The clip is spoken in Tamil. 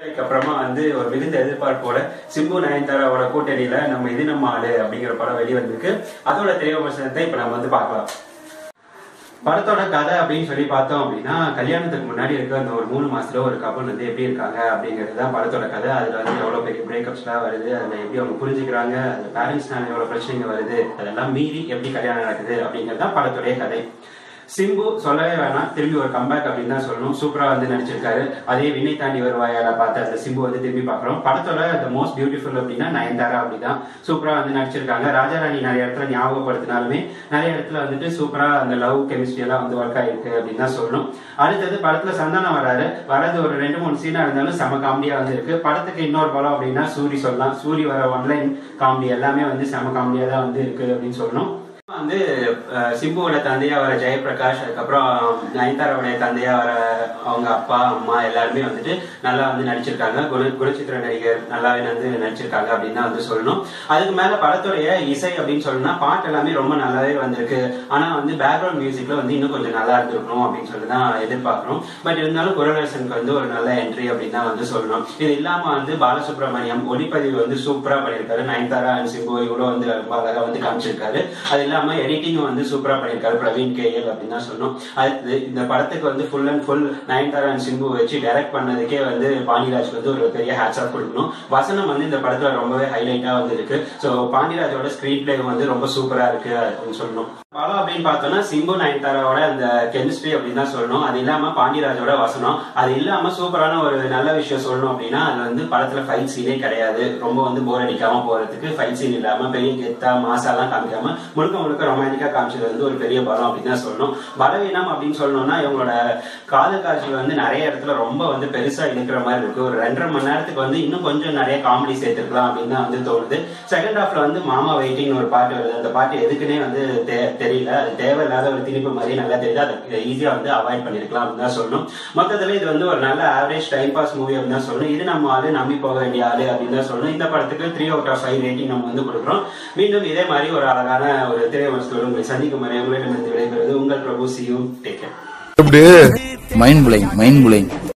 அப்புறமா வந்து ஒரு மிகுந்த எதிர்பார்ப்போட சிம்பு நயன்தாராவோட கூட்டணியில நம்ம ஆளு அப்படிங்கிற படம் வெளிவந்திருக்கு. அதோட திரைவிமர்சனத்தை இப்ப நம்ம வந்து பார்க்கலாம். படத்தோட கதை அப்படின்னு சொல்லி பார்த்தோம் அப்படின்னா, கல்யாணத்துக்கு முன்னாடி இருக்க அந்த ஒரு 3 மாசத்துல ஒரு கப்பல் வந்து எப்படி இருக்காங்க அப்படிங்கிறது தான் படத்தோட கதை. அதுல வந்து எவ்வளவு பெரிய பிரேக்கப்ஸ்லாம் வருது, அதுல எப்படி அவங்க புரிஞ்சுக்கிறாங்க, அது பேரண்ட்ஸ்னால எவ்வளவு பிரச்சனைங்க வருது, அதெல்லாம் மீறி எப்படி கல்யாணம் நடக்குது அப்படிங்கிறது தான் படத்துடைய கதை. சிம்பு சொல்லவே வேணாம், திரும்பி ஒரு கம்பேக் அப்படின்னு தான் சொல்லணும். சூப்பரா வந்து நடிச்சிருக்காரு. அதே விண்ணை தாண்டி வருவாயால பார்த்து அந்த சிம்பு வந்து திரும்பி பாக்குறோம். படத்தோட த மோஸ்ட் பியூட்டிஃபுல் அப்படின்னா நயன்தாரா அப்படிதான் சூப்பரா வந்து நடிச்சிருக்காங்க. ராஜாராணி நிறைய இடத்துல ஞாபகப்படுத்தினாலுமே நிறைய இடத்துல வந்துட்டு சூப்பரா அந்த லவ் கெமிஸ்ட்ரி எல்லாம் வந்து ஒர்க் ஆயிருக்கு அப்படின்னு தான் சொல்லணும். அடுத்தது படத்துல சந்தானம் வரது ஒரு 2-3 சீனா இருந்தாலும் செம காமெடியா வந்து இருக்கு. படத்துக்கு இன்னொரு படம் அப்படின்னா சூரி சொல்லலாம். சூரி வர ஒன்லைன் காமெடி எல்லாமே வந்து செம காமெடியா தான் வந்து இருக்கு அப்படின்னு சொல்லணும். வந்து சிம்புவோட தந்தையா வர ஜெயபிரகாஷ், அதுக்கப்புறம் நயன்தாராவுடைய தந்தையா வர அவங்க அப்பா அம்மா எல்லாருமே வந்துட்டு நல்லா வந்து நடிச்சிருக்காங்க. குணச்சித்திர நடிகர் நல்லாவே வந்து நடிச்சிருக்காங்க அப்படின்னு தான் வந்து சொல்லணும். அதுக்கு மேல படத்துடைய இசை அப்படின்னு சொல்லணும்னா பாட்டு எல்லாமே ரொம்ப நல்லாவே வந்திருக்கு. ஆனா வந்து பேக்ரவுண்ட் மியூசிக்ல வந்து இன்னும் கொஞ்சம் நல்லா இருந்திருக்கணும் அப்படின்னு சொல்லி தான் எதிர்பார்க்கணும். பட் இருந்தாலும் குரலரசனுக்கு வந்து ஒரு நல்ல என்ட்ரி அப்படின்னு தான் வந்து சொல்லணும். இது இல்லாம வந்து பாலசுப்ரமணியம் ஒளிப்பதிவு வந்து சூப்பரா பண்ணியிருக்காரு. நயன்தாரா அண்ட் சிம்பு இவ்வளவு வந்து ரொம்ப அழகா வந்து காமிச்சிருக்காரு. அது இல்லாம எடிட்டிங் வந்து சூப்பரா பண்ணிருக்காரு பிரவீன் கேஎல் அப்படின்னு தான் சொல்லணும். அது இந்த படத்துக்கு வந்து full and full Nayanthara and Simbu வச்சு டைரக்ட் பண்ணதுக்கே வந்து பாண்டியராஜ் வந்து ஒரு பெரிய ஹேட்ஸ் ஆஃப் கொடுக்கணும். வசனம் வந்து இந்த படத்துல ரொம்பவே ஹைலைட்டா வந்து இருக்கு. ஸோ பாண்டியராஜோட ஸ்கிரீன் பிளே வந்து ரொம்ப சூப்பரா இருக்கு அப்படின்னு சொல்லணும். படம் அப்படின்னு பார்த்தோம்னா சிம்பு நயன்தாராவோட அந்த கெமிஸ்ட்ரி அப்படின்னு தான் சொல்லணும். அது இல்லாம பாண்டியராஜோட வசனம், அது இல்லாம சூப்பரான ஒரு நல்ல விஷயம் சொல்லணும் அப்படின்னா அது வந்து படத்துல ஃபைட் சீனே கிடையாது. ரொம்ப வந்து போர் அடிக்காம போறதுக்கு ஃபைட் சீன் இல்லாம பெரிய கெத்தா மாசாலாம் காமிக்காம முழுக்க ரொமான்டிக்கா காமிச்சது வந்து ஒரு பெரிய படம் அப்படின்னு தான் சொல்லணும். பலவீனம் அப்படின்னு சொல்லணும்னா இவங்களோட காதல் காட்சி வந்து நிறைய இடத்துல ரொம்ப வந்து பெருசா இழுக்கிற மாதிரி இருக்கு. ஒரு 2.5 மணி நேரத்துக்கு வந்து இன்னும் கொஞ்சம் நிறைய காமெடி சேர்த்துக்கலாம் அப்படின்னு தான் வந்து தோணுது. செகண்ட் ஹாஃப்ல வந்து மாமா வெயிட்டிங் ஒரு பாட்டு வருது. அந்த பாட்டு எதுக்குன்னே வந்து தெரியல. அது தேவையில்லாத ஒரு திணிப்பு மாதிரி நல்லா தெரியுது. அதை ஈஸியா வந்து அவாய்ட் பண்ணிருக்கலாம் அப்படின்னு தான் சொல்லணும். மொத்தத்துல இது வந்து ஒரு நல்ல ஆவரேஜ் டைம் பாஸ் மூவி அப்படின்னு தான் சொல்லணும். இது நம்ம ஆளு நம்பி போக வேண்டிய ஆளு அப்படின்னு தான் சொல்லணும். இந்த படத்துக்கு 3/5 ரேட்டிங் நம்ம வந்து கொடுக்குறோம். மீண்டும் இதே மாதிரி ஒரு அழகான ஒரு திரைவிமர்சனத்தோடு உங்களை சந்திக்கும் வரை உங்களிடமிருந்து விடைபெறுவது உங்கள் Prabhu. See you. Take care. Mind புளைங்